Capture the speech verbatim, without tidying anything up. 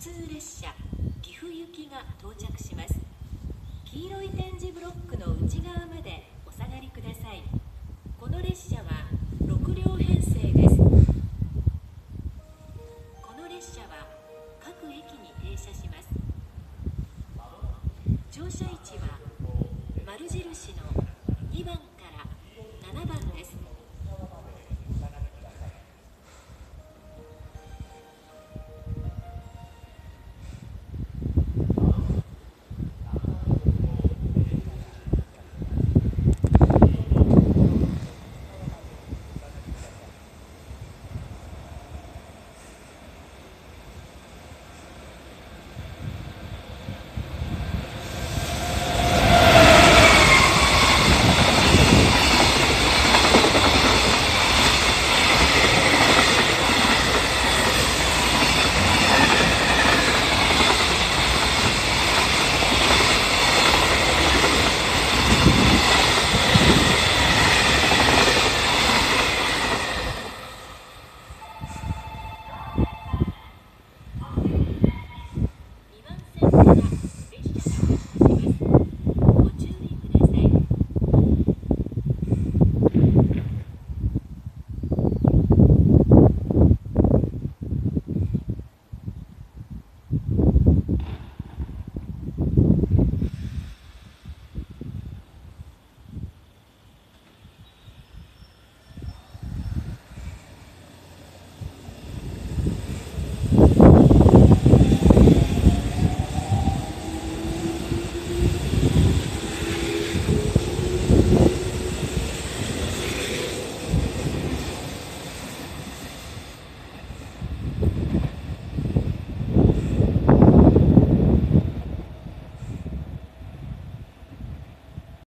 通列車岐阜行きが到着します。黄色い点字ブロックの内側までお下がりください。この列車はろく両編成です。この列車は各駅に停車します。乗車位置は丸印のにばんからななばん